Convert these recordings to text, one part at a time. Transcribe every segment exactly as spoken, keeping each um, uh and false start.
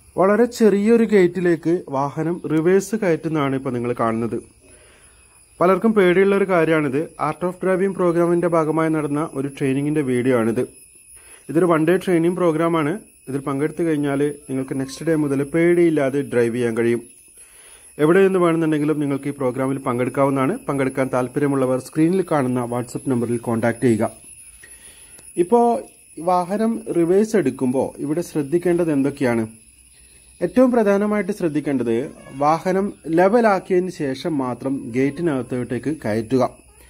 വളരെ ചെറിയൊരു ഗേറ്റിലേക്ക് വാഹനം റിവേഴ്സ് കയറ്റുന്നതാണ് ഇപ്പോൾ നിങ്ങൾ കാണുന്നത്. പലർക്കും പേടിയുള്ള ഒരു കാര്യമാണിത്. ആർട്ട് ഓഫ് ഡ്രൈവിംഗ് പ്രോഗ്രാമിന്റെ ഭാഗമായി നടന്ന ഒരു ട്രെയിനിങ്ങിന്റെ വീഡിയോ ആണിത്. ഇതൊരു വൺ ഡേ ട്രെയിനിങ് പ്രോഗ്രാമാണ്. ഇതിൽ പങ്കെടുത്തു കഴിഞ്ഞാൽ നിങ്ങൾക്ക് നെക്സ്റ്റ് ഡേ മുതൽ പേടിയില്ലാതെ ഡ്രൈവ് ചെയ്യാൻ കഴിയും. എവിടെ നിന്ന് വേണമെന്നുണ്ടെങ്കിലും നിങ്ങൾക്ക് ഈ പ്രോഗ്രാമിൽ പങ്കെടുക്കാവുന്നതാണ്. പങ്കെടുക്കാൻ താല്പര്യമുള്ളവർ സ്ക്രീനിൽ കാണുന്ന വാട്സപ്പ് നമ്പറിൽ കോൺടാക്ട് ചെയ്യുക. ഇപ്പോൾ വാഹനം റിവേഴ്സ് എടുക്കുമ്പോൾ ഇവിടെ ശ്രദ്ധിക്കേണ്ടത് എന്തൊക്കെയാണ്? ഏറ്റവും പ്രധാനമായിട്ട് ശ്രദ്ധിക്കേണ്ടത് വാഹനം ലെവലാക്കിയതിന് ശേഷം മാത്രം ഗേറ്റിനകത്തോട്ടേക്ക് കയറ്റുക.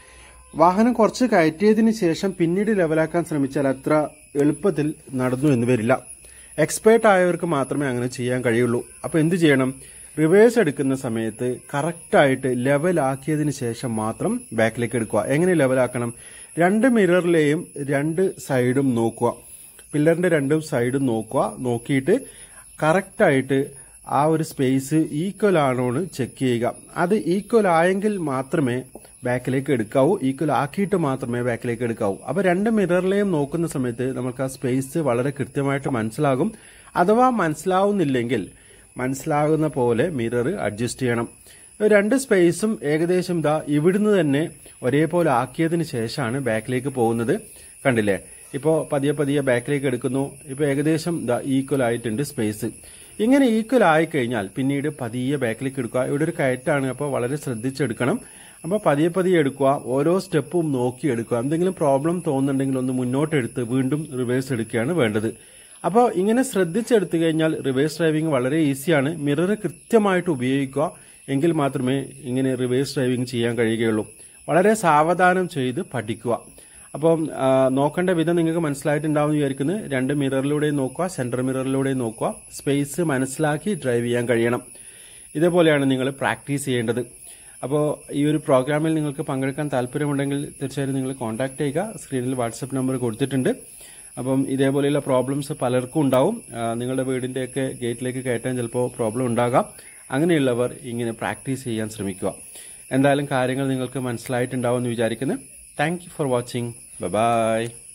വാഹനം കുറച്ച് കയറ്റിയതിന് ശേഷം പിന്നീട് ലെവലാക്കാൻ ശ്രമിച്ചാൽ അത്ര എളുപ്പത്തിൽ നടന്നു എന്ന് വരില്ല. എക്സ്പേർട്ട് ആയവർക്ക് മാത്രമേ അങ്ങനെ ചെയ്യാൻ കഴിയുള്ളൂ. അപ്പോൾ എന്ത് ചെയ്യണം? റിവേഴ്സ് എടുക്കുന്ന സമയത്ത് കറക്റ്റായിട്ട് ലെവലാക്കിയതിന് ശേഷം മാത്രം ബാക്കിലേക്ക് എടുക്കുക. എങ്ങനെ ലെവലാക്കണം? രണ്ട് മിററിലെയും രണ്ട് സൈഡും നോക്കുക. പില്ലറിന്റെ രണ്ടും സൈഡും നോക്കുക. നോക്കിയിട്ട് കറക്റ്റായിട്ട് ആ ഒരു സ്പേസ് ഈക്വൽ ആണോന്ന് ചെക്ക് ചെയ്യുക. അത് ഈക്വൽ ആയെങ്കിൽ മാത്രമേ ബാക്കിലേക്ക് എടുക്കാവൂ. ഈക്വൽ ആക്കിയിട്ട് മാത്രമേ ബാക്കിലേക്ക് എടുക്കാവൂ. അപ്പോൾ രണ്ട് മിററിലെയും നോക്കുന്ന സമയത്ത് നമുക്ക് ആ സ്പേസ് വളരെ കൃത്യമായിട്ട് മനസ്സിലാകും. അഥവാ മനസ്സിലാവുന്നില്ലെങ്കിൽ മനസ്സിലാകുന്ന പോലെ മിറർ അഡ്ജസ്റ്റ് ചെയ്യണം. രണ്ട് സ്പേസും ഏകദേശം ഇതാ ഇവിടുന്ന് തന്നെ ഒരേപോലെ ആക്കിയതിന് ശേഷമാണ് ബാക്കിലേക്ക് പോകുന്നത്. കണ്ടില്ലേ? ഇപ്പോൾ പതിയെ പതിയെ ബാക്കിലേക്ക് എടുക്കുന്നു. ഇപ്പോൾ ഏകദേശം ഇതാ ഈക്വൽ ആയിട്ടുണ്ട് സ്പേസ്. ഇങ്ങനെ ഈക്വൽ ആയിക്കഴിഞ്ഞാൽ പിന്നീട് പതിയെ ബാക്കിലേക്ക് എടുക്കുക. ഇവിടെ ഒരു കയറ്റാണ്, അപ്പോൾ വളരെ ശ്രദ്ധിച്ചെടുക്കണം. അപ്പോൾ പതിയെ പതിയെ എടുക്കുക. ഓരോ സ്റ്റെപ്പും നോക്കി എടുക്കുക. എന്തെങ്കിലും പ്രോബ്ലം തോന്നുന്നുണ്ടെങ്കിൽ ഒന്ന് മുന്നോട്ടെടുത്ത് വീണ്ടും റിവേഴ്സ് എടുക്കുകയാണ് വേണ്ടത്. അപ്പോൾ ഇങ്ങനെ ശ്രദ്ധിച്ചെടുത്തു കഴിഞ്ഞാൽ റിവേഴ്സ് ഡ്രൈവിംഗ് വളരെ ഈസിയാണ്. മിറർ കൃത്യമായിട്ട് ഉപയോഗിക്കുക. എങ്കിൽ മാത്രമേ ഇങ്ങനെ റിവേഴ്സ് ഡ്രൈവിംഗ് ചെയ്യാൻ കഴിയുകയുള്ളൂ. വളരെ സാവധാനം ചെയ്ത് പഠിക്കുക. അപ്പം നോക്കേണ്ട വിധം നിങ്ങൾക്ക് മനസ്സിലായിട്ടുണ്ടാവും വിചാരിക്കുന്നത്. രണ്ട് മിററിലൂടെ നോക്കുക, സെന്റർ മിററിലൂടെ നോക്കുക. സ്പേസ് മനസ്സിലാക്കി ഡ്രൈവ് ചെയ്യാൻ കഴിയണം. ഇതേപോലെയാണ് നിങ്ങൾ പ്രാക്ടീസ് ചെയ്യേണ്ടത്. അപ്പോൾ ഈ ഒരു പ്രോഗ്രാമിൽ നിങ്ങൾക്ക് പങ്കെടുക്കാൻ താല്പര്യമുണ്ടെങ്കിൽ തീർച്ചയായും നിങ്ങൾ കോൺടാക്ട് ചെയ്യുക. സ്ക്രീനിൽ വാട്സപ്പ് നമ്പർ കൊടുത്തിട്ടുണ്ട്. അപ്പം ഇതേപോലെയുള്ള പ്രോബ്ലംസ് പലർക്കും ഉണ്ടാവും. നിങ്ങളുടെ വീടിന്റെയൊക്കെ ഗേറ്റിലേക്ക് കയറ്റാൻ ചിലപ്പോൾ പ്രോബ്ലം ഉണ്ടാകാം. അങ്ങനെയുള്ളവർ ഇങ്ങനെ പ്രാക്ടീസ് ചെയ്യാൻ ശ്രമിക്കുക. എന്തായാലും കാര്യങ്ങൾ നിങ്ങൾക്ക് മനസ്സിലായിട്ടുണ്ടാവും എന്ന് വിചാരിക്കുന്നു. Thank you for watching. Bye by.